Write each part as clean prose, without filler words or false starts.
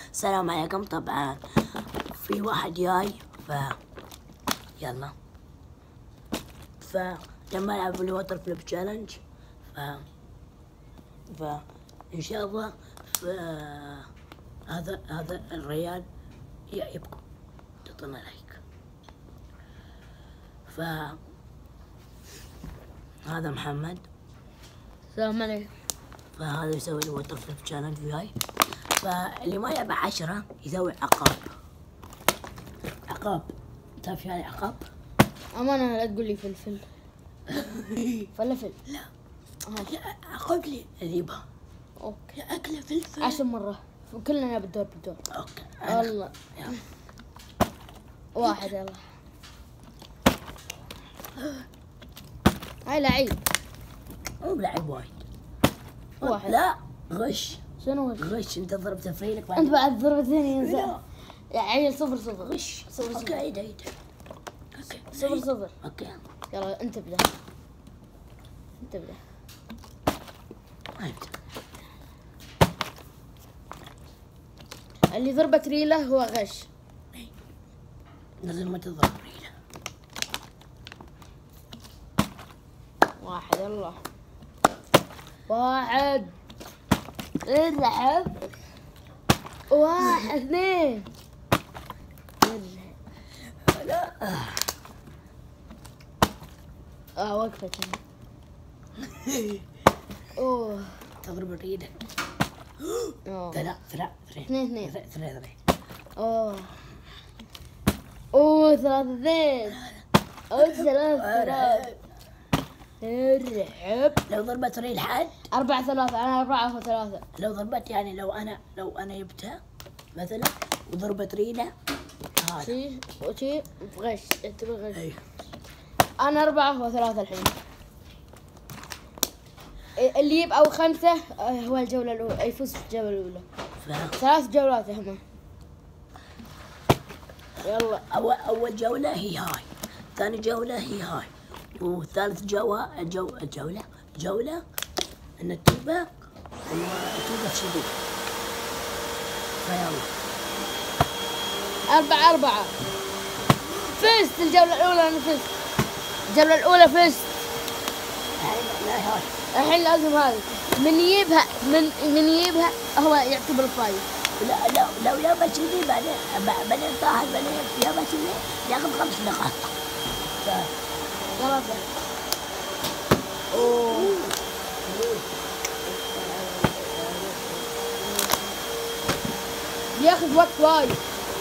السلام عليكم. طبعا في واحد جاي يلا لما العب الوتر فليب تشالنج ان شاء الله هذا الريال يعجبكم تعطونا لايك. هذا محمد. السلام عليكم. فهذا يسوي الوتر فليب تشالنج وياي. فاللي ما يبع 10 يسوي عقاب. تعرف يعني عقاب؟ أمانة لا تقول لي فلفل. فلفل. لا عقب لي اجيبها. اوكي. اكله فلفل 10 مرة كلنا بالدور. اوكي الله. واحد يلا. هاي لعيب. مو بلعب وايد. واحد. لا غش. شنو غش؟ انت ضربت فريقك انت بعد ضربة ثانية. لا يا عيل 0-0. غش. 0-0. اوكي عيد اوكي 0-0. اوكي يلا انت ابدأ. اللي ضربت ريله هو غش. لازم ما تضرب ريله. واحد يلا. واحد. العب. واحد اثنين. لا وقفت. اوه تضرب الريله. ثلاثة 2-2. 3 اوه 3-2. 3. ارحب. لو ضربت ريل حد 4-3. انا 4-3. لو ضربت يعني لو انا جبتها مثلا وضربت ريله هذا شي غش. انت غش. ايوه انا 4-3 الحين. اللي يجيب او 5 هو الجولة الأولى يفوز في الجولة الأولى. 3 جولات هم. يلا. أول جولة هي هاي، ثاني جولة هي هاي، وثالث جولة النتيبة والنتيبة شديد. فيلا 4. فزت الجولة الأولى. أنا فزت الجولة الأولى. فزت. الحين لازم هذه من يجيبها هو يعتبر فايز. لو يابا كذي بعدين طاح يابا كذي ياخذ 5 نقاط. يلا ياخذ وقت وايد.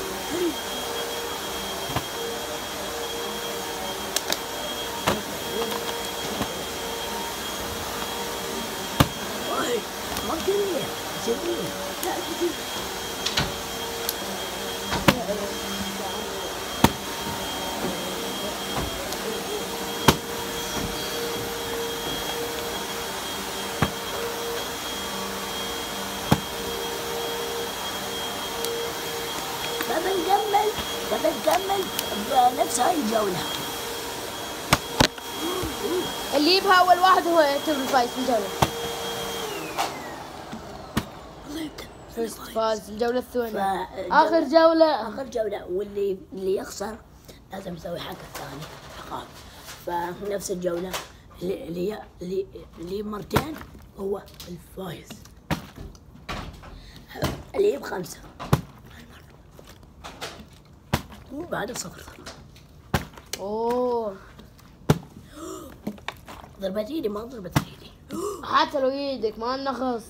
ما كذي لا كذي. بنكمل بنفس هاي الجولة. اللي يجيبها أول واحد هو يعتبر فايز في الجولة. فاز الجولة الثانية. آخر جولة. واللي يخسر لازم يسوي حق الثاني عقاب. فنفس الجولة اللي مرتين هو الفايز. اللي يجيب 5 وبعد 0. اوه ضربت ايدي ما ضربت ايدي. حتى لو ايدك ما نخص.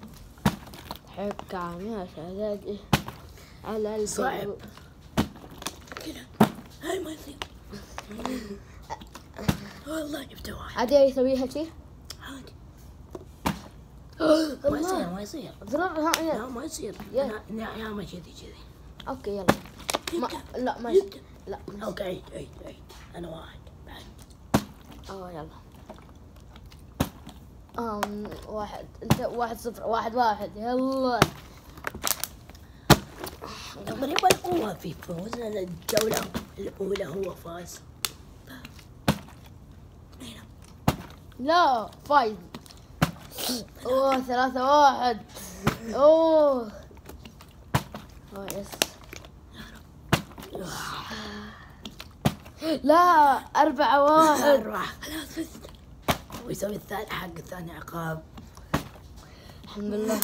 حكام يا شهادتي على صعب كذا. هاي ما يصير. والله جبت واحد. عادي يسويها شي؟ عادي. ما يصير. ضربها. لا ما يصير. يا ما كذي. اوكي يلا. لا ما لا اوكي عيد. انا واحد بعد. يلا. واحد. انت 1-0. 1-1. يلا. تقريبا هو في فوزنا الجولة الأولى هو فاز. لا فايز. 3-1. اوه يس. لا 4-1. خلاص فزت. ويسوي الثاني حق الثاني عقاب. الحمد لله.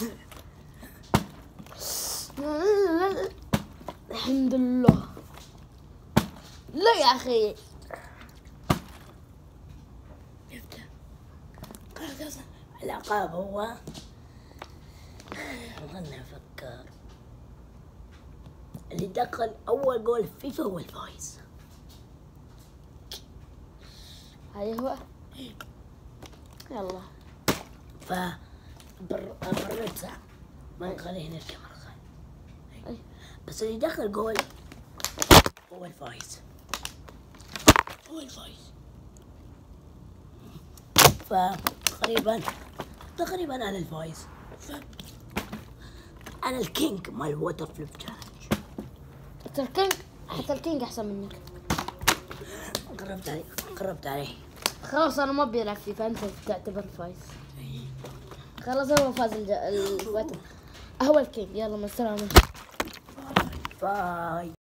الحمد لله. لا يا أخي. خلاص العقاب هو خلنا نفكر. اللي دخل أول جول في فيفا هو الفايز. هاي هو. يلا. برد صح؟ ما نخليه نركب أي. بس اللي دخل جول هو الفايز. تقريبا أنا الفايز. أنا الكينج مال الووتر فليب تشالنج. حتى الكينج أحسن منك. قربت عليه. خلاص أنا ما بيلعب فيه فأنت تعتبر الفايز. خلاص هو فاز الوتر. هو الكينج. يلا مع السلامة. باي.